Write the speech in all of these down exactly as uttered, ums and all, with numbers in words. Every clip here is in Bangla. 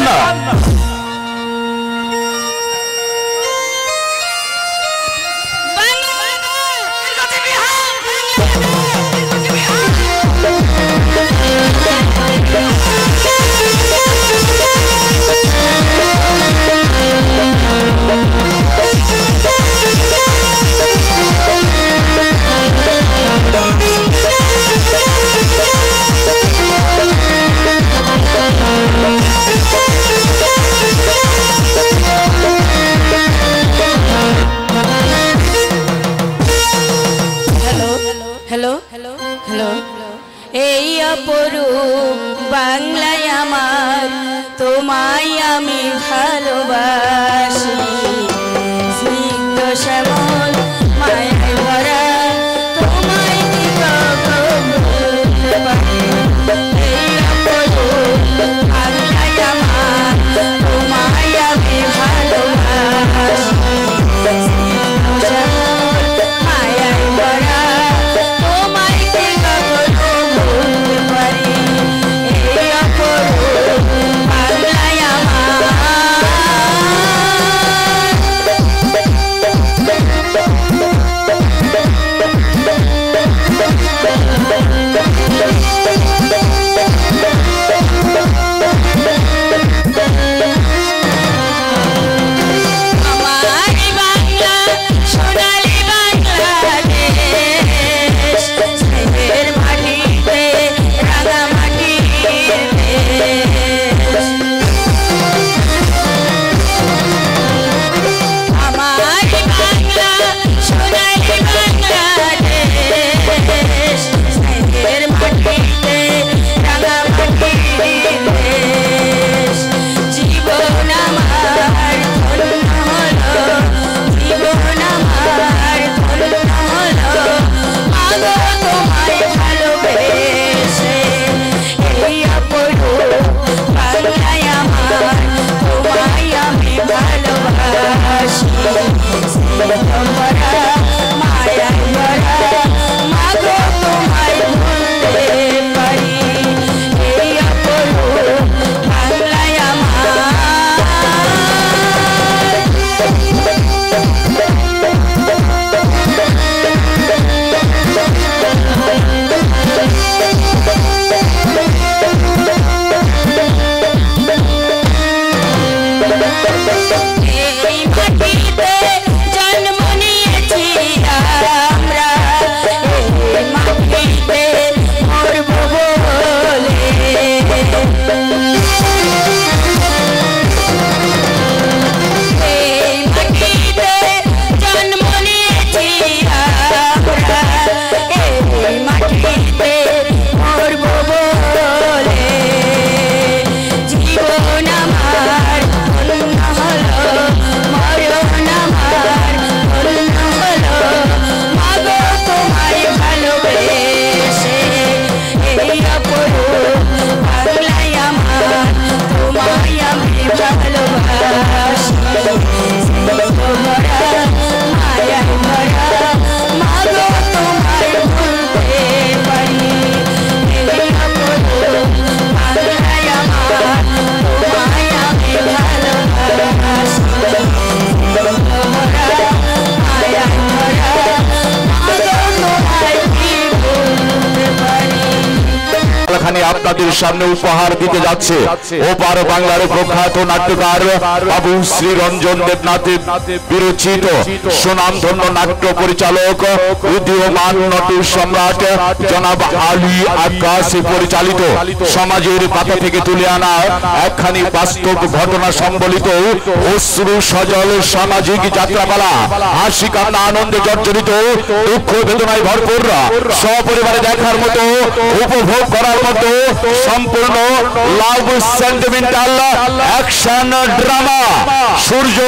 আপনাদের সামনে উপহার দিতে যাচ্ছে ওপার বাংলার প্রখ্যাত নাট্যকার বাবু শ্রী রঞ্জন দেবনাথ বিরচিত সুনামধন্য নাট্য পরিচালক উদীয়মান নট সম্রাট জনাব আলী আকাশ পরিচালিত সমাজের পাতা থেকে তুলে আনা একখানি বাস্তব ঘটনা সম্বলিত অশ্রু সজল সামাজিক যাত্রাপালা হাসি কান্না আনন্দে জর্জরিত দুঃখ বেদনায় ভরপুর সপরিবারে দেখার মতো উপভোগ করার মতো সম্পূর্ণ love sentimental action drama Surya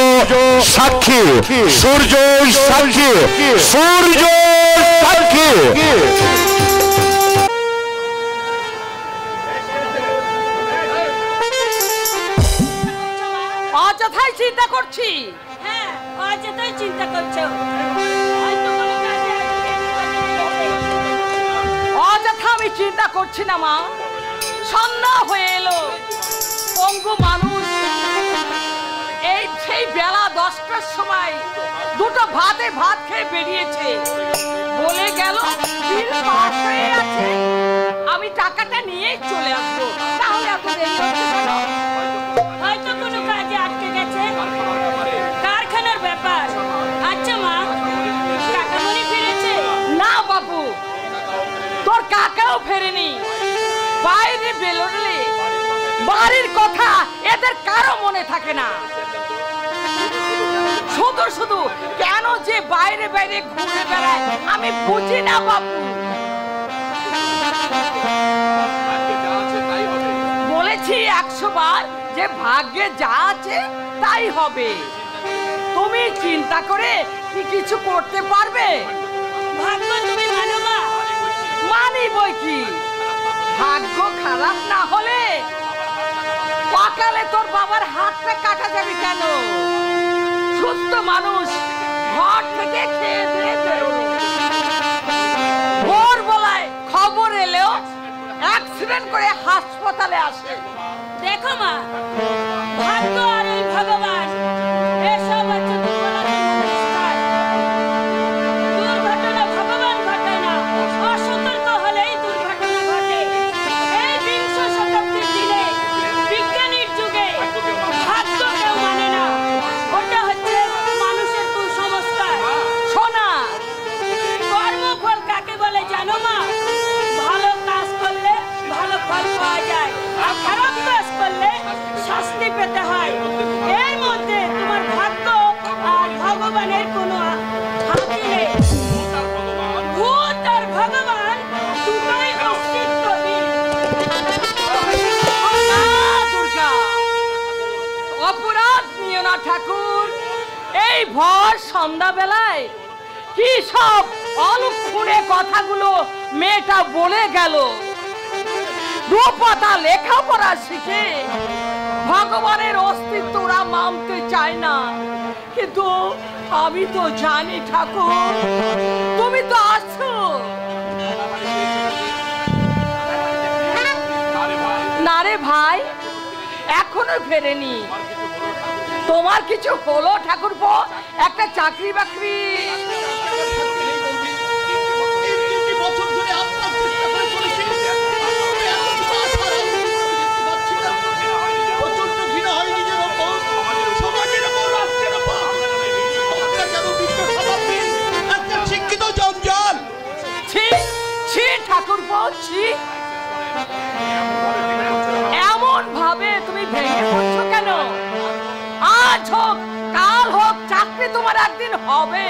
Sakshi Surya Sakshi Surya সাক্ষী অযথাই চিন্তা করছি। হ্যাঁ অযথাই চিন্তা করছো। অযথা আমি চিন্তা করছি না মা, সন্ধ্যা হয়ে এলো, পঙ্গু মানুষ দশটার সময় দুটো ভাতে ভাত খেয়ে বেরিয়েছে, বলে গেল বিল পাস হয়ে আছে, আমি টাকাটা নিয়ে চলে আসবো। তাহলে এত দেরি হচ্ছে কেন? হয়তো কোনো কাজে আটকে গেছে, কারখানার ব্যাপার। আচ্ছা মা, কাকামণি ফিরেছে? না বাবু, তোর কাকাও ফেরেনি। বাইরে বেরোলে বাড়ির কথা এদের কারো মনে থাকে না। শুধু শুধু কেন যে বাইরে বাইরে ঘুরে বেড়ায় আমি বুঝি না বাবু। বলেছি একশো বার যে ভাগ্যে যা আছে তাই হবে। তুমি চিন্তা করে কি কিছু করতে পারবে? ভাগ্য তুমি মানো মা? মানি বই কি, ভাগ্য খারাপ না হলে সকালে তোর বাবার হাতটা কাটা যাবে কেন? সুস্থ মানুষ ঘর থেকে খেয়ে দিয়ে বেরোলো, ভোরবেলায় খবর এলেও অ্যাক্সিডেন্ট করে হাসপাতালে আসে। দেখো মা, ভাগ্য আর ওই ভগবান এসব হচ্ছে দুর্বলতার অনুষ্ঠান। দুর্ঘটনা ভগবান ঘটায় না, অসতর্ক হলেই দুর্ঘটনা ঘটে। এই বিংশ শতাব্দীর দিনে বিজ্ঞানীর যুগে ভাগ্য কেউ মানে না, ওটা হচ্ছে মানুষের কুসংস্কার। সোনা, কর্মফল কাকে বলে জানো মা? ভালো কাজ করলে ভালো ফল পাওয়া যায়, আর খারাপ কাজ করলে শাস্তি পেতে হয়। এর মধ্যে তোমার ভাগ্য আর ভগবানের কোনো হাতি নেই। ভূত আর ভগবান দুটোই অস্তিত্বহীন। না দুর্গা, অপরাধ নিও না ঠাকুর। এই ভর সন্ধ্যাবেলায় কি সব অলক্ষণে কথাগুলো মেয়েটা বলে গেল। দুপাতা লেখাপড়া শিখে ভগবানের অস্তিত্ব ওরা মানতে চায় না, কিন্তু আমি তো জানি ঠাকুর, তুমি তো আছো। না রে ভাই, এখনো ফেরেনি। তোমার কিছু হলো ঠাকুরপো? একটা চাকরি বাকরি? ঠাকুরপো ছি, এমন ভাবে তুমি ভেঙে পড়ছো কেন? আজ হোক কাল হোক চাকরি তোমার একদিন হবে।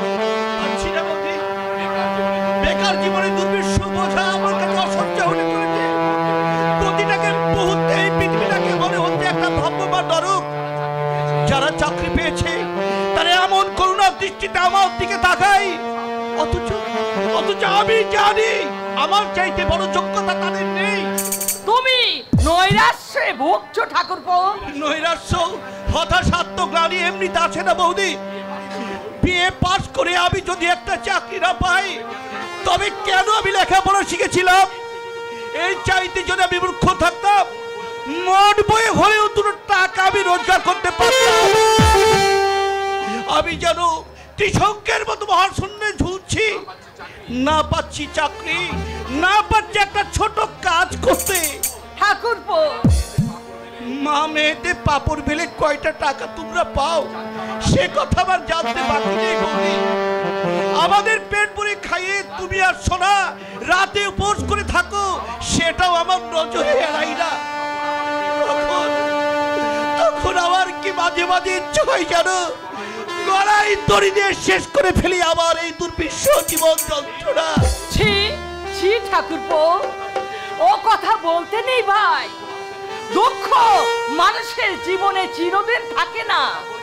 বেকার জীবনে দুর্বিশ্ব বোঝা আমার কাছে অসহ্য হয়ে পড়েছে। প্রতিটাকে মুহূর্তে এই পৃথিবীটাকে মনে হচ্ছে একটা ভ্রাম্যমাণ নরক। যারা চাকরি পেয়েছে তারা এমন করুণার দৃষ্টিতে আমার দিকে তাকায়, অথচ অথচ আমি জানি আমার চাইতে বড় যোগ্যতা তাদের নেই। তুমি নৈরাশ্যে ভুগছো ঠাকুরপো। নৈরাশ্য, হতাশ, আত্মগ্লানি এমনিতে আছে না বৌদি? বিএ পাস করে আমি যদি একটা চাকরি না পাই, তবে কেন আমি লেখাপড়া শিখেছিলাম? এই চাইতে যদি আমি মূর্খ থাকতাম, মন বয়ে হলেও দুটো টাকা আমি রোজগার করতে পারতাম। আমি যেন ত্রিশঙ্কের মতো মহাশূন্যে ঝুলছি, না পাচ্ছি চাকরি, না পাচ্ছি একটা ছোট কাজ করতে। ঠাকুরপো, মা মেয়েতে পাপড় বেলে কয়টা টাকা তোমরা পাও সে কথা আমার জানতে বাকি নেই বৌদি। আমাদের পেট ভরে খাইয়ে তুমি আর সোনা রাতে উপোস করে থাকো, সেটাও আমার নজরে এড়াই না। তখন তখন আমার কি মাঝে মাঝে ইচ্ছে হয় জানো, গলায় দড়ি দিয়ে শেষ করে ফেলি আমার এই দুর্বিশ্ব জীবন যন্ত্রণা। ছি ছি ঠাকুরপো, ও কথা বলতে নেই ভাই। দুঃখ মানুষের জীবনে চিরদিন থাকে না।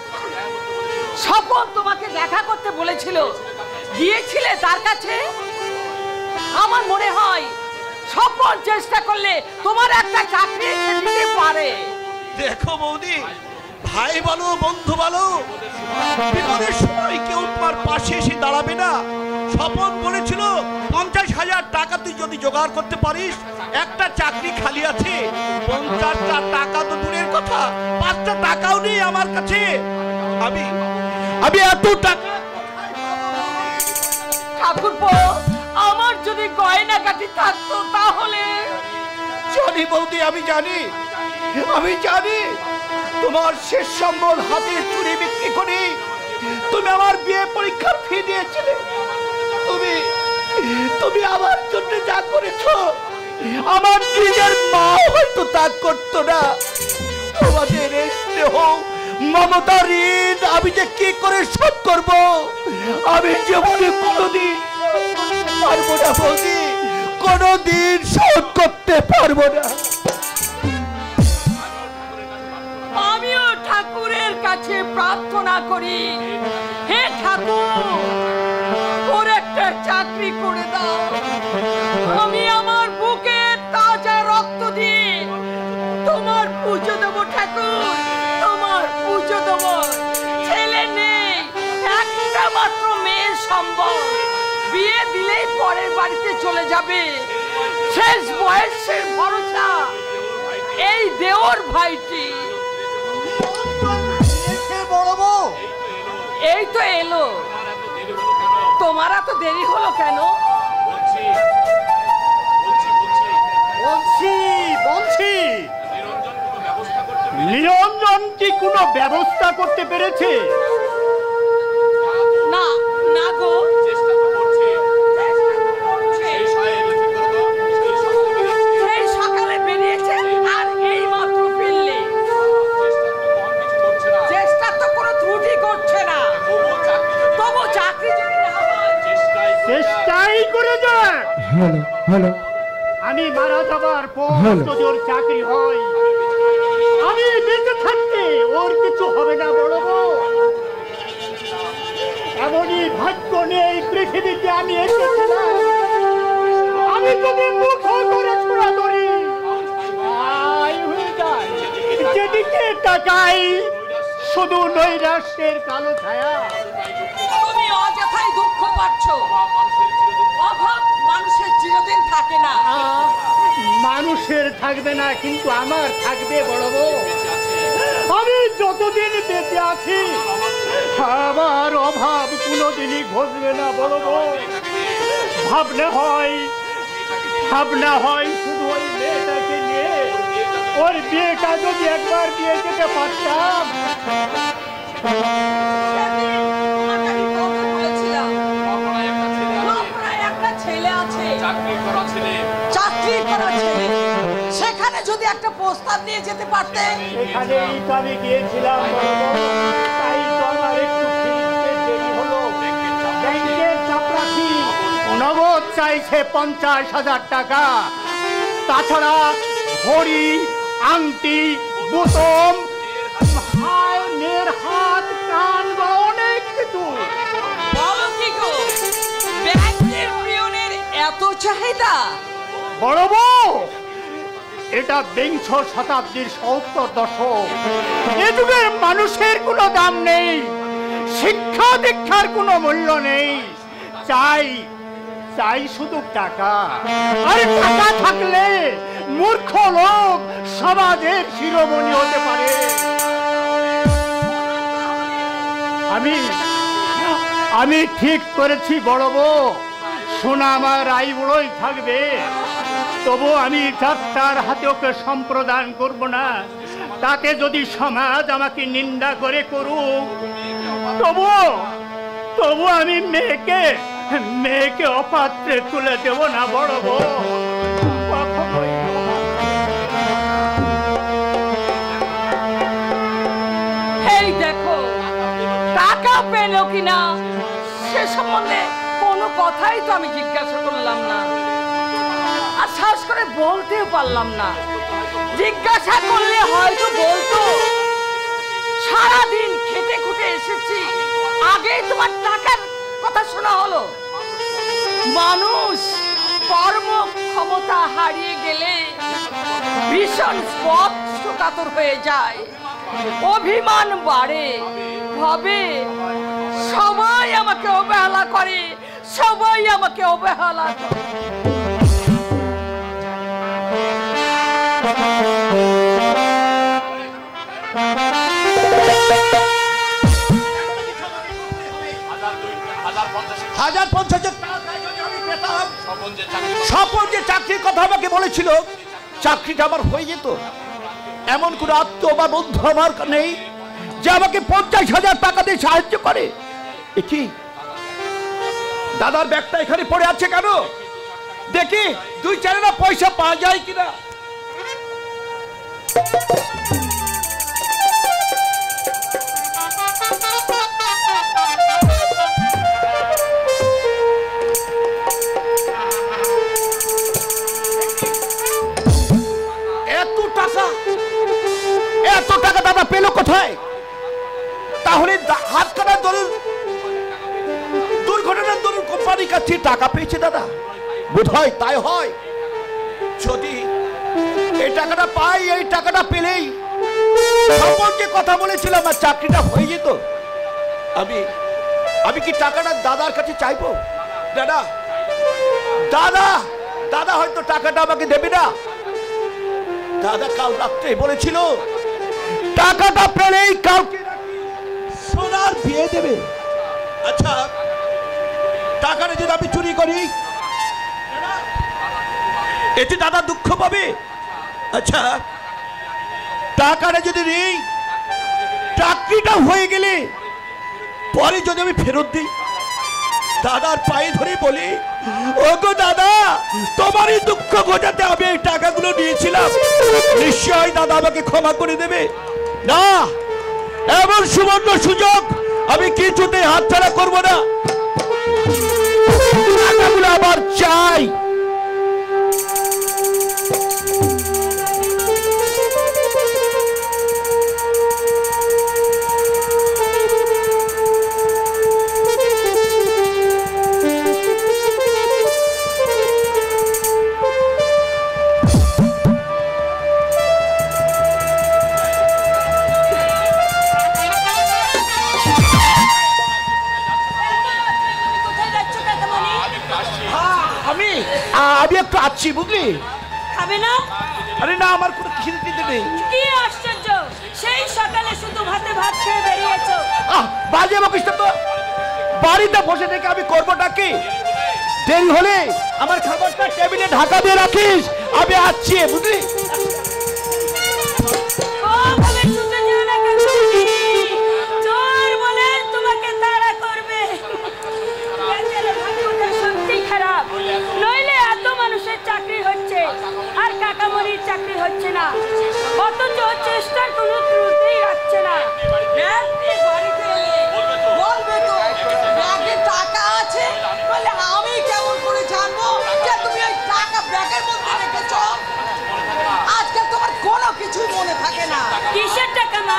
স্বপন তোমাকে দেখা করতে বলেছিল, গিয়েছিলে তার কাছে? আমার মনে হয় স্বপন চেষ্টা করলে তোমার একটা চাকরি এনে দিতে পারে। দেখো বৌদি, ভাই বলো বন্ধু বলো, বিপদের সময় কেউ তোমার পাশে এসে দাঁড়াবে না। স্বপন বলেছিল পঞ্চাশ হাজার টাকা তুই যদি জোগাড় করতে পারিস, একটা চাকরি খালি আছে। পঞ্চাশটা টাকা তো দূরের কথা, পাঁচটা টাকাও নেই আমার কাছে। আমি আমি এত টাকা ঠাকুরপো, আমার যদি গয়না গাটি থাকতো তাহলে। জানি বৌদি, আমি জানি আমি জানি তোমার শেষ সম্বল হাতে চুরি বিক্রি করে তুমি আমার বিয়ে পরীক্ষার ফি দিয়েছিলে। তুমি তুমি আমার জন্য যা করেছো আমার নিজের মা হয়তো তা করতো না। তোমাদের এই স্নেহ মমতা ঋণ আমি যে কি করে শোধ করব, আমি জীবনে কোনোদিন পারবো না বৌদি, কোনোদিন শোধ করতে পারবো না। আমিও ঠাকুরের কাছে প্রার্থনা করি, হে ঠাকুর, ওর একটা চাকরি করে দাও। আমি আমার বুকে তাজা রক্ত দিয়ে তোমার পুজো দেবো ঠাকুর, তোমার পুজো দেবো। ছেলে নেই, একটা মাত্র মেয়ের সম্বল, বিয়ে দিলেই পরের বাড়িতে চলে যাবে। শেষ বয়সের ভরসা এই দেওর ভাইটি। এই তো এলো, তোমার এত দেরি হলো কেন? বলছি বলছি নিরঞ্জন কি কোনো ব্যবস্থা করতে পেরেছে? না না গো, সেই সকালে বেরিয়েছে আর এই মাত্র ফিরলে। চেষ্টা তো কোনো ত্রুটি করছে না, তবু চাকরি যদি না হয় চেষ্টাই করে যায়। আমি মারা যাবার পর যদি ওর চাকরি হয়, আমি বেঁচে থাকতে ওর কিছু হবে না বড় বউ। এমনই ভাগ্য নেই পৃথিবীতে আমি এসেছিলাম। আমি যদি মুখ করে ছোড়া ধরি আয় হয়ে যায়, যেদিকে তাকাই শুধু নৈরাশ্যের কালো ছায়া। তুমি অযথাই দুঃখ পাচ্ছ। অভাব মানুষের চিরদিন থাকে না। মানুষের থাকবে না, কিন্তু আমার থাকবে বড় বউ। আমি যতদিন বেঁচে আছি আমার অভাব কোনোদিনই ঘটবে না বড় বউ। ভাবনা হয় ভাবনা হয় শুধু ওই মেয়েটাকে নিয়ে, ওর বিয়েটা যদি একবার দিয়ে যেতে পারতাম। সেখানে যদি একটা প্রস্তাব নিয়ে যেতে পারতে। এখানেই তো আমি গিয়েছিলাম, তাই তো আমার একটু ফিরতে দেরি হলো। ব্যাংকের চাপরাশি নগদ চাইছে পঞ্চাশ হাজার টাকা, তাছাড়া ঘড়ি, আংটি, বোতম, হাতের হাত, কান বা অনেক কিছু। বলো কি গো, ব্যাংকের পিয়নের এত চাহিদা? বড় বউ, এটা বিংশ শতাব্দীর সত্তর দশক। এ যুগের মানুষের কোনো দাম নেই, শিক্ষা দীক্ষার কোনো মূল্য নেই। চাই চাই শুধু টাকা। আর টাকা থাকলে মূর্খ লোক সমাজের শিরোমণি হতে পারে। আমি আমি ঠিক করেছি বড় বউ, সোনা আমার আইবুড়োই থাকবে, তবু আমি যাত্রার হাতে ওকে সম্প্রদান করব না। তাতে যদি সমাজ আমাকে নিন্দা করে করুক, তবু তবু আমি মেয়েকে মেয়েকে অপাত্রে তুলে দেব না বড় বউ। এই দেখো, টাকা পেল কিনা সে সম্বন্ধে কোনো কথাই তো আমি জিজ্ঞাসা করলাম না, আর সাহস করে বলতেও পারলাম না। জিজ্ঞাসা করলে হয়তো বলতো, সারাদিন খেটে খুটে এসেছি, আগেই তোমার টাকার কথা শোনা হলো। মানুষ কর্ম ক্ষমতা হারিয়ে গেলে ভীষণ স্পর্শকাতর হয়ে যায়, অভিমান বাড়ে, ভাবে সবাই আমাকে অবহেলা করে, সবাই আমাকে অবহেলা করে। বলেছিল চাকরিটা আমার হয়ে যেত, এমন কোন আত্ম বা বন্ধু আমার নেই যে আমাকে পঞ্চাশ হাজার টাকা দিয়ে সাহায্য করে। কি দাদার ব্যাগটা এখানে পড়ে আছে কেন? দেখি দুই চারেনা পয়সা পাওয়া যায় কিনা। এত টাকা এত টাকা দাদা পেল কোথায়? তাহলে হাত কাটার দরুন দুর্ঘটনার দরুন কোম্পানির কাছে টাকা পেয়েছে দাদা, বোধ হয় তাই হয়। যদি এই টাকাটা পাই, এই টাকাটা পেলেই সম্পর্কে কথা বলেছিলাম আমার চাকরিটা হয়ে যেত। আমি আমি কি টাকাটা দাদার কাছে চাইবো? দাদা দাদা দাদা হয়তো টাকাটা আমাকে দেবে না। দাদা কাল রাত্রে বলেছিল টাকাটা পেলেই কাউকে সোনার বিয়ে দেবে। আচ্ছা টাকাটা যদি আমি চুরি করি এতে দাদা দুঃখ পাবে? আচ্ছা টাকাটা যদি নেই, চাকরিটা হয়ে গেলে পরে যদি আমি ফেরত দিই, দাদার পায়ে ধরে বলি ওগো দাদা তোমারই দুঃখ ঘটাতে আমি এই টাকাগুলো নিয়েছিলাম, নিশ্চয় দাদা আমাকে ক্ষমা করে দেবে না। এমন সুবর্ণ সুযোগ আমি কিছুতে হাতছাড়া করব না, টাকাগুলো আবার চাই। আমি একটু আছি বুঝলি। খাবে না? আরে না আমার কোনো খিদে টিদে নেই। কি আশ্চর্য, সেই সকালে শুধু ভাতে ভাত খেয়ে বেরিয়েছো। আহ বাজে বকিস তো, বাড়িতে বসে থেকে আমি করবোটা কি? দেরি হলে আমার খাবারটা টেবিলে ঢাকা দিয়ে রাখিস, আমি আসছি বুঝলি। ওভাবে ছুটে যেও না কেন, চোর বলে তোমাকে তাড়া করবে। বেচারা ভাগ্যটা সত্যি খারাপ, নইলে এত মানুষের চাকরি হচ্ছে আর কাকামণির চাকরি হচ্ছে না, অথচ চেষ্টার কোনো ত্রুটি রাখছে না। বাড়িতে এলে বলবে তো ব্যাগে টাকা আছে, বলে আমি কেমন করে জানবো যে তুমি ওই টাকা ব্যাগের মধ্যে রেখেছো? আজকাল তোমার কোনো কিছুই মনে থাকে না। কিসের টাকা মা?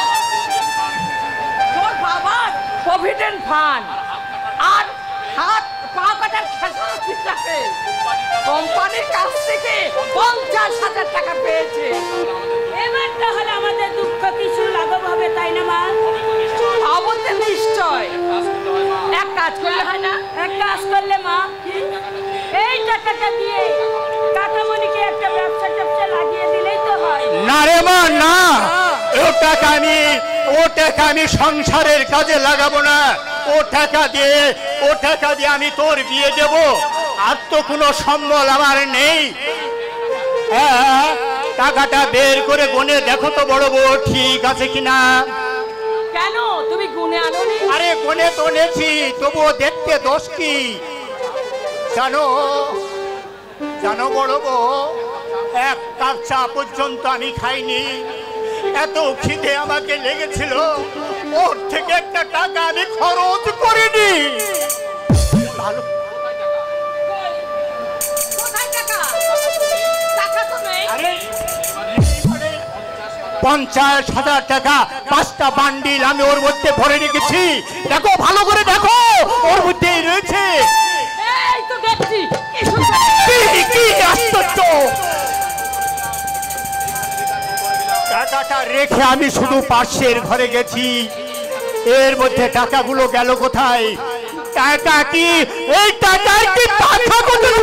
তোর বাবার প্রভিডেন্ট ফান্ড আর হাত পা কাটার খেসারত হিসাবে কোম্পানির কাছ থেকে পঞ্চাশ হাজার টাকা পেয়েছে। এবার তাহলে আমাদের দুঃখ কিছু লাঘব হবে, তাই না মা? অবশ্যই নিশ্চয়। এক কাজ করলে হয় না? এক কাজ করলে মা, এই টাকাটা দিয়ে কাকামণিকে একটা ব্যবসা ট্যাবসা লাগিয়ে দিলেই তো হয়। না রে মা না, ও টাকা আমি ও টাকা আমি সংসারের কাজে লাগাবো না। ও টাকা দিয়ে ও টাকা দিয়ে আমি তোর বিয়ে দেব, আর তো কোনো সম্বল আমার নেই। হ্যাঁ, টাকাটা বের করে গুনে দেখো তো বড় বউ ঠিক আছে কিনা। কেন তুমি গুনে আনোনি? আরে গুনে তো নেছি, তবুও দেখতে দোষ কি জানো? জানো বড় বউ, এক কাপ চা পর্যন্ত আমি খাইনি, এত খিদে আমাকে লেগেছিল, ওর থেকে একটা টাকা আমি খরচ করিনি। ভালো কোথায় টাকা? টাকা তো নেই। আরে পঞ্চাশ হাজার টাকা পাঁচটা বান্ডিল আমি ওর মধ্যে ভরে রেখেছি, দেখো ভালো করে দেখো, ওর মধ্যেই রয়েছে। এই তো দেখছি কি কি কি আশ্চর্য! টাকাটা রেখে আমি শুধু পাশের ঘরে গেছি, এর মধ্যে টাকাগুলো গেল কোথায়? টাকা কি এই টাকা কি টাকা কোথায়?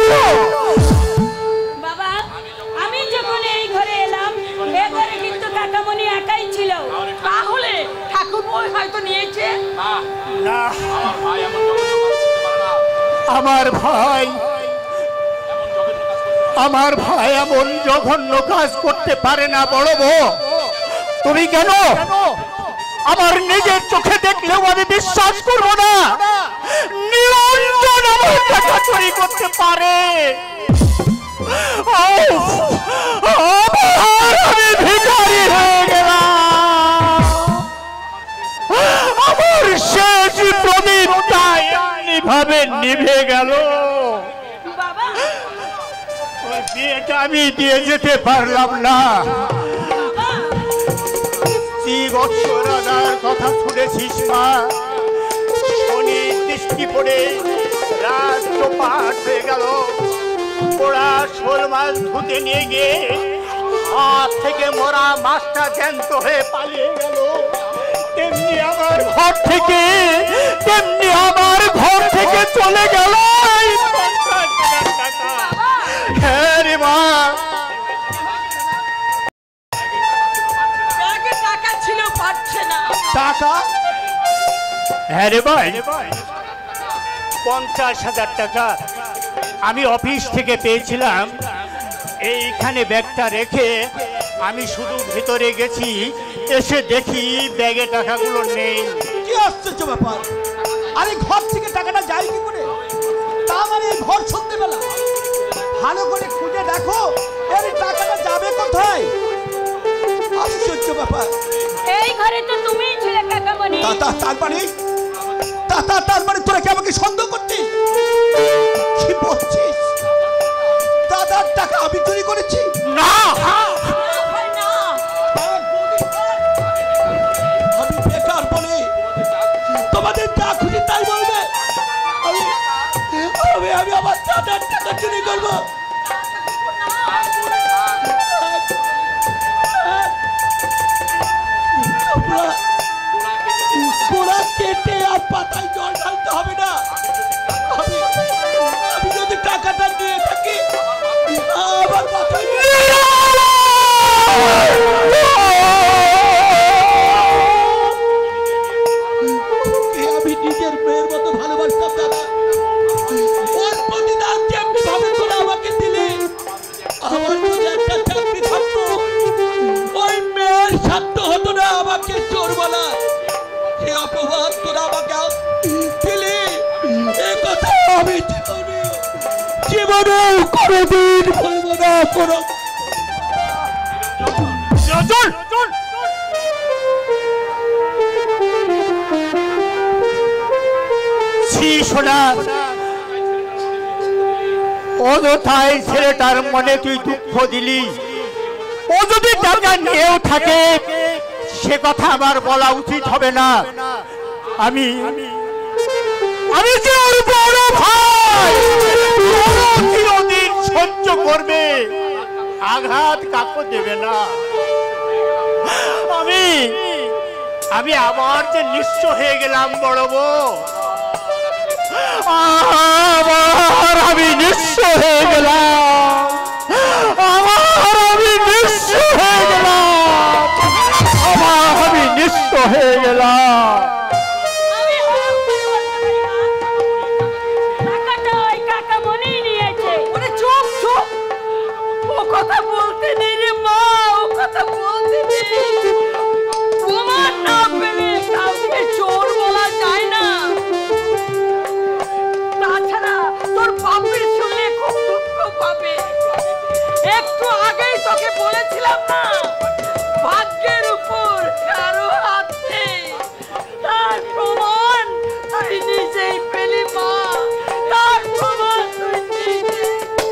বাবা, আমি যখন এই ঘরে এলাম, এ ঘরে কিন্তু কাকামণি একাই ছিল। তাহলে ঠাকুর বই হয়তো নিয়েছে। না, আমার ভাই আমার ভাই এমন জঘন্য কাজ করতে পারে না বড় বউ। তুমি কেন? আমার নিজের চোখে দেখলেও আমি বিশ্বাস করবো না নিরঞ্জন আমার টাকা চুরি করতে পারে। আমি ভিখারি হয়ে গেলাম। আমার শেষ প্রদীপটা এমনি ভাবে নিভে গেল। বাবা ওই বিয়েটা আমি দিয়ে যেতে পারলাম না। রাজার কথা শুনেছিস মা? শনির দৃষ্টি পড়ে রাজ্য পাঠ হয়ে গেল। পোড়া শোল মাছ ধুতে নিয়ে গিয়ে হাত থেকে মরা মাছটা জ্যান্ত হয়ে পালিয়ে গেল। তেমনি আমার ঘর থেকে তেমনি আমার ঘর থেকে চলে গেল এই পঞ্চাশ হাজার টাকা। হ্যাঁ রে মা, টাকা ছিল পাচ্ছে না। টাকা? হ্যাঁ রে ভাই, পঞ্চাশ হাজার টাকা আমি অফিস থেকে পেয়েছিলাম। এইখানে ব্যাগটা রেখে আমি শুধু ভিতরে গেছি, এসে দেখি ব্যাগে টাকাগুলো নেই। কি আশ্চর্য ব্যাপার! আরে ঘর থেকে টাকাটা যায় কি করে? তা মানে ঘর সন্ধ্যেবেলা ভালো করে খুঁজে দেখো, এর টাকাটা যাবে কোথায়? আশ্চর্য ব্যাপার! এই ঘরে তো তুমিই ছিলে কাকামণি। তার মানে তার মানে তোরা কি আমাকে সন্দেহ করছিস? কি বলছিস? দাদার টাকা আমি চুরি করেছি? না, আমি বেকার বলে তোমাদের যা খুশি তাই বলবে। আমি আমি আমি আমার দাদার টাকা চুরি করবো? পোড়া কেটে আর পাতায় জল ঢালতে হবে না। আমি আমি যদি টাকাটা দিয়ে থাকি আমার মাথায় আমি নিজের মেয়ের মতো ভালোবাসতাম দাদা। ওর প্রতিদান যেমনি ভাবে তোরা আমাকে দিলি, আমার যদি একটা চাকরি থাকতো ওই মেয়ের সাধ্য হতো না আমাকে চোর বলা। সে অপবাদ তোরা আমাকে দিলি, এ কথা আমি জীবনে জীবনে কোনোদিন বলবো না। কোনো অযথায় ছেলেটার মনে তুই দুঃখ দিলি। ও যদি টাকা নিয়েও থাকে সে কথা আমার বলা উচিত হবে না। আমি আমি যে ওর বড় ভাই, চিরদিন সহ্য করবে, আঘাত কাকো দেবে না। আমি আমি আবার যে নিঃস্ব হয়ে গেলাম বড় বউ, আবার আমি নিঃস্ব হয়ে গেলাম, আবার আমি নিঃস্ব হয়ে গেলাম, আবার আমি নিঃস্ব হয়ে গেলাম। আমি হরফ করে বলতে পারি মা, টাকাটা ওই কাকামণি নিয়েছে। ওরে চুপ চুপ, ও কথা বলতে নেই রে মা, ও কথা বলতে নেই। প্রমাণ না পেলে কাউকে চোর বলা যায় না। তাছাড়া তোর বাপের শুনলে খুব দুঃখ পাবে। একটু আগেই তোকে বলেছিলাম না, ভাগ্যের উপর কারো হাত নেই। তার প্রমাণ তুই নিজেই পেলি মা, তার প্রমাণ তুই নিজেই।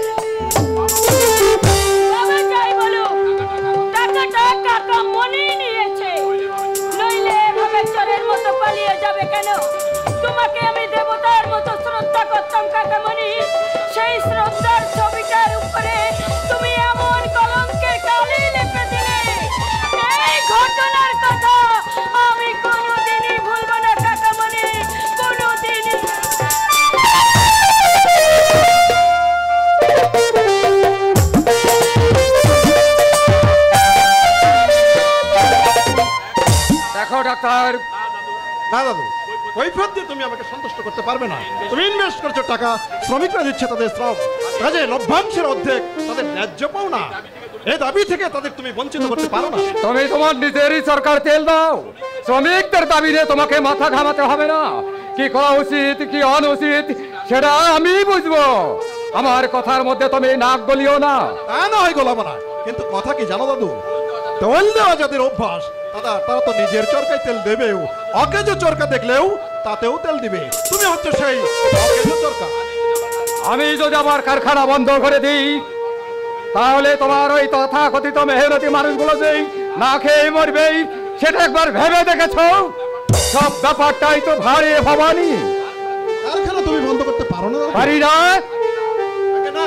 বাবা যাই বলো, টাকাটা কাকামণি নিয়েছে, নইলে এভাবে চোরের মতো পালিয়ে যাবে কেন? তোমাকে আমি দেবতার মতো শ্রদ্ধা করতাম কাকামণি, সেই শ্রদ্ধার ছবিটার উপরে তুমি এমন কলঙ্কের কালি লেপে দিলে। এই ঘটনার কথা আমি কোনোদিনই ভুলবো না কাকামণি, কোনোদিনই। দেখো ডাক্তার, না বাবু, কৈফিয়ত দিয়ে তুমি আমাকে সন্তুষ্ট করতে পারবে না। তুমি ইনভেস্ট করছো টাকা, শ্রমিকরা দিচ্ছে তাদের শ্রম, কাজে লভ্যাংশের অর্ধেক তাদের ন্যায্য পাও না, এই দাবি থেকে তাদের তুমি বঞ্চিত করতে পারো না। তুমি তোমার নিজেরই সরকার তেল দাও, শ্রমিকদের দাবি নিয়ে তোমাকে মাথা ঘামাতে হবে না। কি করা উচিত কি অনুচিত সেটা আমি বুঝবো, আমার কথার মধ্যে তুমি নাক গলিও না। তা না হয় গোলাবো না, কিন্তু কথা কি জানো দাদু, তেল দেওয়া যাদের অভ্যাস দাদা তারা তো নিজের চরকায় তেল দেবেও, অকেজো চরকা দেখলেও তাতেও তেল দিবে। তুমি হচ্ছে সেই অকেজো চরকা। আমি যদি আমার কারখানা বন্ধ করে দিই তাহলে তোমার ওই তথাকথিত মেহনতি মানুষগুলো যেই না খেয়ে মরবে সেটা একবার ভেবে দেখেছো? সব ব্যাপারটাই তো ভারী ভবানী। কারখানা তুমি বন্ধ করতে পারো না? পারি না। না,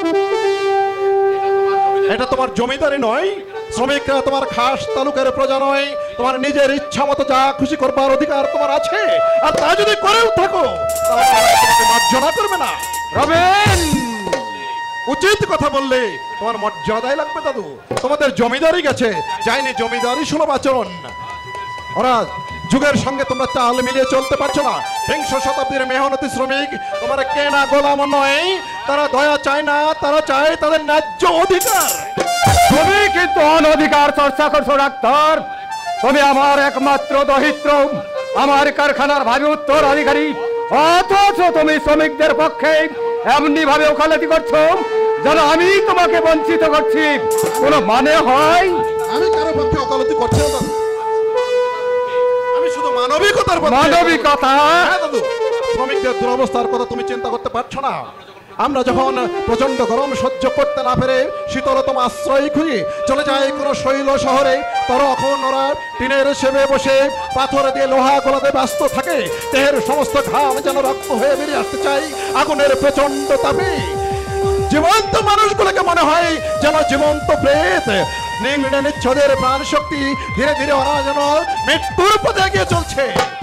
এটা তোমার জমিদারি নয়, শ্রমিকরা তোমার খাস তালুকের প্রজা নয়, তোমার নিজের ইচ্ছা মতো যা খুশি করবার অধিকার তোমার আছে, আর তা যদি করেও থাকো তাহলে তোমাকে মার্জনা করবে না। রবেন, উচিত কথা বললে তোমার মর্যাদাই লাগবে দাদু। তোমাদের জমিদারি গেছে, যায়নি জমিদারি সুলভ আচরণ। ওরা যুগের সঙ্গে তোমরা চাল মিলিয়ে চলতে পারছো না। বিংশ শতাব্দীর মেহনতি শ্রমিক তোমার কেনা গোলাম নয়, তারা দয়া চায় না, তারা চায় তাদের ন্যায্য অধিকার। তুমি কিন্তু অনধিকার চর্চা করছো ডাক্তার। তুমি আমার একমাত্র দহিত্র, আমার কারখানার ভাবি উত্তর অধিকারী, অথচ তুমি শ্রমিকদের পক্ষে এমনি ভাবে ওকালতি করছো যেন আমি তোমাকে বঞ্চিত করছি। কোনো মানে হয়? আমি কারো পক্ষে ওকালতি করছি না দাদু, আমি শুধু মানবিকতার পক্ষে। মানবিকতা? হ্যাঁ দাদু, শ্রমিকদের দুরবস্থার কথা তুমি চিন্তা করতে পারছো না? আমরা যখন প্রচন্ড গরম সহ্য করতে না পেরে শীতলতম আশ্রয় খুঁজে চলে যায় কোনো শৈল শহরে, তখন ওরা টিনের সেবে বসে পাথর দিয়ে লোহা গলাতে ব্যস্ত থাকে। দেহের সমস্ত ঘাম যেন রক্ত হয়ে বেরিয়ে আসতে চাই আগুনের প্রচন্ড তাপে। জীবন্ত মানুষগুলোকে মনে হয় যেন জীবন্ত প্রেত। নিংড়ে নিচ্ছদের প্রাণ শক্তি ধীরে ধীরে ওরা যেন মৃত্যুর পথে এগিয়ে চলছে।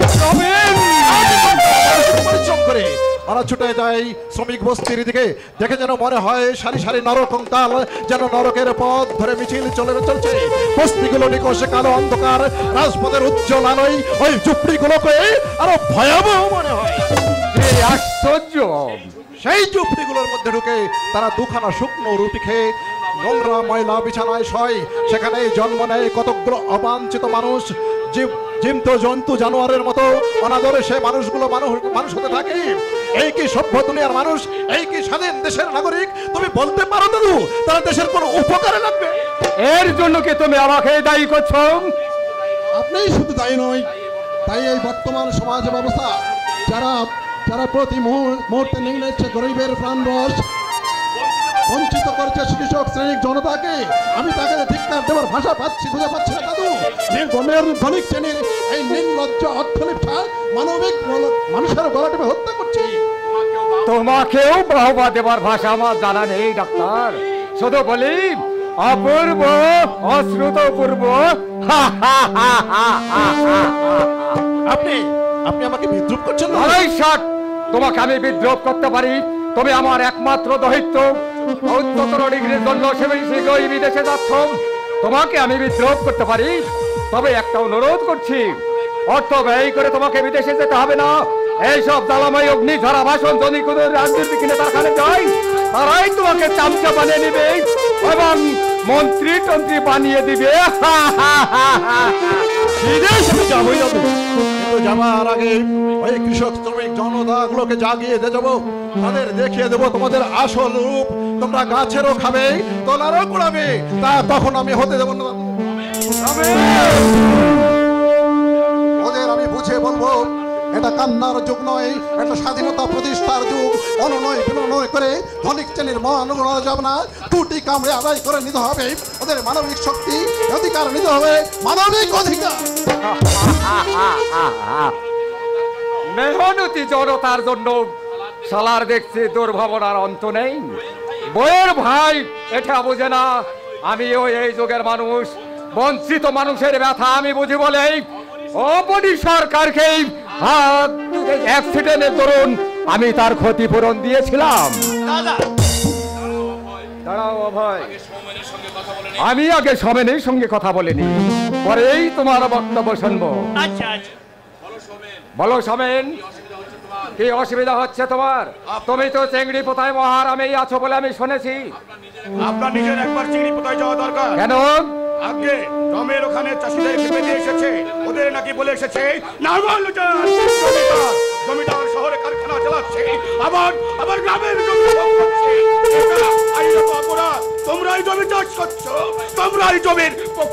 পরিশ্রম করে ওরা ছুটে যায় শ্রমিক বস্তির দিকে, দেখে যেন মনে হয় সারি সারি নরকঙ্কাল যেন নরকের পথ ধরে মিছিল চলে চলছে। বস্তিগুলো নিকষে কালো অন্ধকার, রাজপথের উজ্জ্বল আলোয় ওই ঝুপড়িগুলোকে আরো ভয়াবহ মনে হয়। আশ্চর্য! সেই ঝুপড়িগুলোর মধ্যে ঢুকে তারা দুখানা শুকনো রুটি খেয়ে নোংরা ময়লা বিছানায় শয়। সেখানে জন্ম নেয় কতগুলো অবাঞ্ছিত মানুষ, জীবন্ত জন্তু জানোয়ারের মতো অনাদরে সে মানুষগুলো মানুষ মানুষ হতে থাকে। এই কি সভ্য দুনিয়ার মানুষ? এই কি স্বাধীন দেশের নাগরিক? তুমি বলতে পারো দাদু তারা দেশের কোনো উপকারে লাগবে? এর জন্য কি তুমি আমাকে দায়ী করছো? আপনিই শুধু দায়ী নয়, তাই এই বর্তমান সমাজ ব্যবস্থা যারা যারা প্রতি মুহূর্তে নিংড়েছে গরিবের প্রাণরস, বঞ্চিত করছে কৃষক শ্রেণিক জনতাকে, আমি তাকে ধিক্কার দেওয়ার ভাষা পাচ্ছি খুঁজে পাচ্ছি না দাদু। গমের ধনিক শ্রেণীর এই নির্লজ্জ অর্থলিপ্সা মানবিক মানুষের গলা টিপে হত্যা করছে। তোমাকেও বাহবা দেবার ভাষা আমার জানা নেই ডাক্তার, শুধু বলি অপূর্ব অশ্রুতপূর্ব। আপনি আপনি আমাকে বিদ্রুপ করছেন না? আড়াই ষাট তোমাকে আমি বিদ্রোহ করতে পারি, তুমি আমার একমাত্র দহিত্র। উচ্চতর ডিগ্রির জন্য সেদিন শীঘ্রই বিদেশে যাচ্ছ, তোমাকে আমি বিদ্রোহ করতে পারি। তবে একটা অনুরোধ করছি, অর্থ ব্যয় করে তোমাকে বিদেশে যেতে হবে না। এইসব জ্বালাময় অগ্নি ঝরা ভাষণ যদি কোনো রাজনীতি কিনে তার খানে যায়, তারাই তোমাকে চামচা বানিয়ে নিবে এবং মন্ত্রী টন্ত্রী বানিয়ে দিবে। বিদেশ আমি যাবোই যাবো, কিন্তু যাবার আগে ওই কৃষক শ্রমিক জনতাগুলোকে জাগিয়ে দিয়ে যাবো, তাদের দেখিয়ে দেবো তোমাদের আসল রূপ। তোমরা গাছেরও খাবে, তোলারও কুড়াবে, তা তখন আমি হতে দেবো না। ওদের আমি বুঝে বলবো এটা কান্নার যুগ নয়, এটা স্বাধীনতা প্রতিষ্ঠার যুগ। অনুনয় বিনয় করে ধনিক শ্রেণীর মন গড়া যাবে না, টুটি কামড়ে আদায় করে নিতে হবে ওদের মানবিক শক্তি, অধিকার নিতে হবে, মানবিক অধিকার। মেহনতি জনতার জন্য সালার দেখছি দুর্ভাবনার অন্ত নেই। বইয়ের ভাই এটা বুঝে না, আমিও এই যুগের মানুষ, বঞ্চিত মানুষের ব্যথা আমি বুঝি বলেই অপনি সরকারকে অ্যাক্সিডেন্টের দরুন আমি তার ক্ষতিপূরণ দিয়েছিলাম। দাঁড়াও ভাই, আমি আগে সমেনের সঙ্গে কথা বলিনি, পরেই তোমার বক্তব্য শুনবো। আচ্ছা আচ্ছা, বলো সমেন, কি অসুবিধা হচ্ছে তোমার? তুমি তো চেংড়ি পোতায় মহারামেই আছো বলে আমি শুনেছি। আপনার নিজের একবার চিংড়ি পোতায় যাওয়া দরকার। কেন? আগে জমির ওখানে চাষিদের খেপে দিয়ে এসেছে, ওদের নাকি বলে এসেছে নাঙ্গল জমিদার জমিদার শহরে কারখানা চালাচ্ছে, আবার আবার গ্রামের জমি ভোগ করছে। এটা আইনত অপরাধ। তোমরাই জমি চাষ করছো, তোমরাই জমির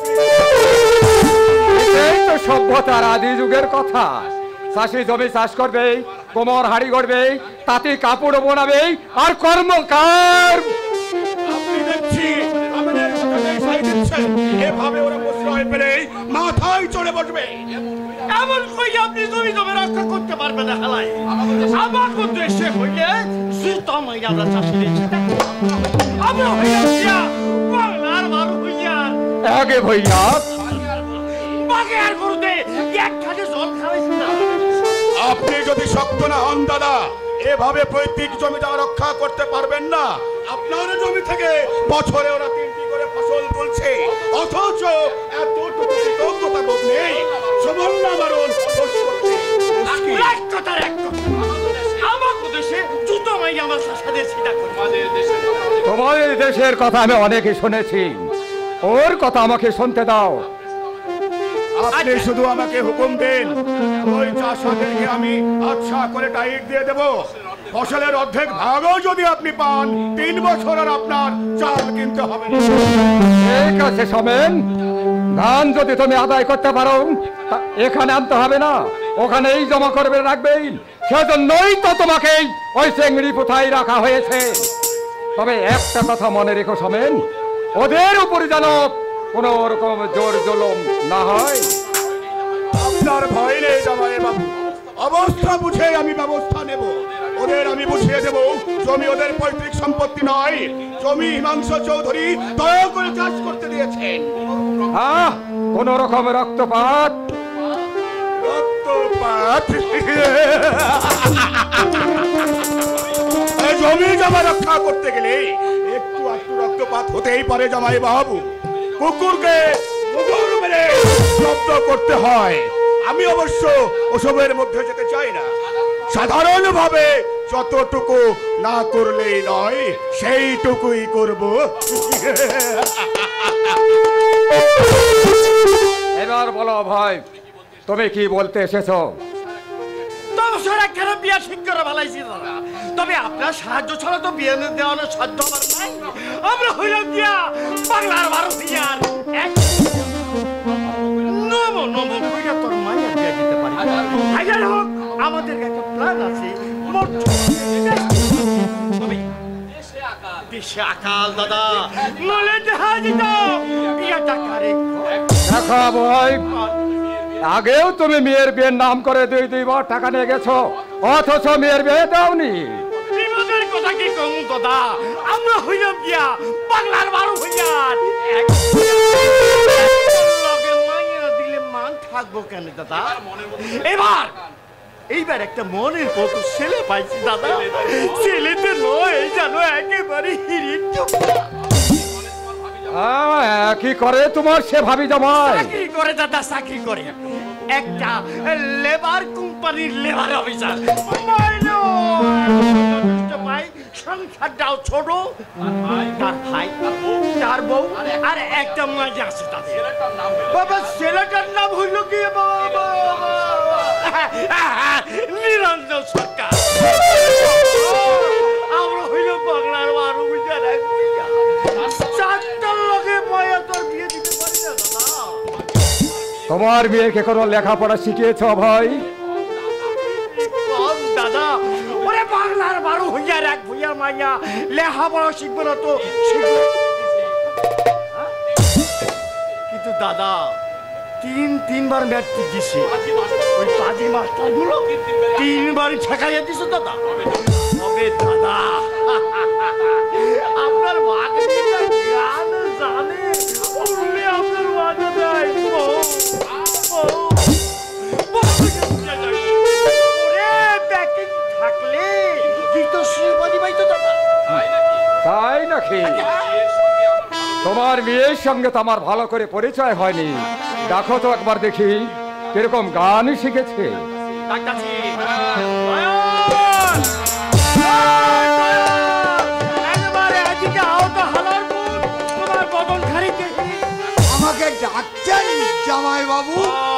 এই তো সভ্যতার আদি যুগের কথা। চাষি জমি চাষ করবে, কোমর হাড়ি গড়বে, তাতে কাপড় বানাবে, আর কর্মকার আপনি দেখছি আমাদের কথাটাই সাই দিচ্ছেন। এভাবে ওরা প্রশ্রয় পেলে মাথায় চড়ে বসবে। এমন কই আপনি জমি জমে রক্ষা করতে পারবেন না হালাই। আমার উদ্দেশ্যে হইলে জুতা মাইরা আমরা চাষি দিচ্ছি। আমরা হইয়া দিয়া বাংলার বারো হইয়া আগে ভইয়া বাগে আর করতে এক খাটে জল খাওয়াইছি না। আপনি যদি শক্ত না হন দাদা, এভাবে পৈতৃক জমিটা রক্ষা করতে পারবেন না। আপনার জমি থেকে বছরে ওরা তিনটি করে ফসল তুলছে, অথচ এতটুকু কৃতজ্ঞতা বোধ নেই। সুবর্ণ মারণ এক কথার এক কথা। আমার উদ্দেশ্যে জুতো মাইরা আমরা চাষাদের সেটা করি। তোমাদের দেশের কথা আমি অনেকে শুনেছি, ওর কথা আমাকে শুনতে দাও। আপনি শুধু আমাকে হুকুম দেন, ওই চাষাদেরকে আমি আচ্ছা করে টাইট দিয়ে দেব। ফসলের অর্ধেক ভাগও যদি আপনি পান, তিন বছর আর আপনার চাল কিনতে হবে না। ঠিক আছে সমেন, ধান যদি তুমি আদায় করতে পারো তা- এখানে আনতে হবে না, ওখানেই জমা করবে রাখবেই। সেজন্যই তো তোমাকে ওই চেংড়ি পোথায় রাখা হয়েছে। তবে একটা কথা মনে রেখো সমেন, ওদের উপর যেন কোন রকম জোর জুলুম না হয়। আপনার ভয় নেই জামাই বাবু, অবস্থা বুঝে আমি ব্যবস্থা নেব। ওদের আমি বুঝিয়ে দেব জমি ওদের পৈতৃক সম্পত্তি নয়, জমি হিমাংশু চৌধুরী দয়া করে চাষ করতে দিয়েছেন। আহ, কোন রকম রক্তপাত রক্তপাত এই জমি জমা রক্ষা করতে গেলে একটু একটু রক্তপাত হতেই পারে জামাই বাবু। কুকুরকে কুকুর মেরে জব্দ করতে হয়। আমি অবশ্য ওসবের মধ্যে যেতে চাই না। সাধারণভাবে যতটুকু না করলেই নয়, সেইটুকুই করব। এবার বলো ভাই, তুমি কি বলতে এসেছো? তবে কেন বিয়া ঠিক করে ভালাইছি দাদা, তবে আপনার সাহায্য ছাড়া তো বিয়ে দেওয়ানোর সাধ্য আমার নাই। আমরা হইলাম দিয়া বাংলার বারো হইয়ার এক নম নম কইরা তোর মাইয়া বিয়া দিতে পারি। হাজার হোক আমাদের একটা প্ল্যান আছে। দেশে আকাল দাদা, নলে দেখা দিত বিয়াটা কারে। দেখো ভাই, আগেও তুমি মেয়ের বিয়ের নাম করে দুই দুইবার টাকা নিয়ে গেছো, অথচ মেয়ের বিয়ে দাওনি। বিপদের কথা কি কম দাদা, আমরা হইলাম গিয়া বাংলার বারো হইয়ার এক লগে মাইয়া দিলে মান থাকবো কেন দাদা? এবার এইবার একটা মনের মতো ছেলে পাইছি দাদা। ছেলেতে নয় জানো, একেবারে হিরির টুকরা। হ্যাঁ, কি করে তোমার সে ভাবি জামাই? চাকরি করে দাদা, চাকরি করে একটা লেবার কোম্পানির লেবার অফিসার। ভাই সংসারটাও ছোট, তার ভাই তার বউ আর একটা মাঝে আছে তাদের। বাবা ছেলেটার নাম হইল কি? বাবা নিরঞ্জন সরকার। আমরা হইল বাংলার বারো বুঝার এক চারটার লগে মায়া তোর বিয়ে দিতে পারি না দাদা। তোমার মেয়েকে কোনো লেখাপড়া শিখিয়েছ ভাই? দাদা ওরে বাংলার বারো হইয়ার এক ভুইয়া মাইয়া লেখাপড়া শিখবো না তো শিখবো। কিন্তু দাদা তিন তিনবার ম্যাট্রিক দিছে, ওই পাজি মাস্টার গুলো তিনবার ঠেকাইয়া দিছে দাদা। তবে দাদা আপনার ভাগ্নিটা গান জানে, উঠলে আপনার মাঝে দেয় থাকলে তাই নাকি? তোমার মেয়ের সঙ্গে তো আমার ভালো করে পরিচয় হয়নি, দেখো তো একবার দেখি কিরকম গান শিখেছে। ডাকতাছি। একবারে এদিকে আও তো হালার পুত, তোমার বদন খারিতে আমাকে ডাকছেন জামাই বাবু?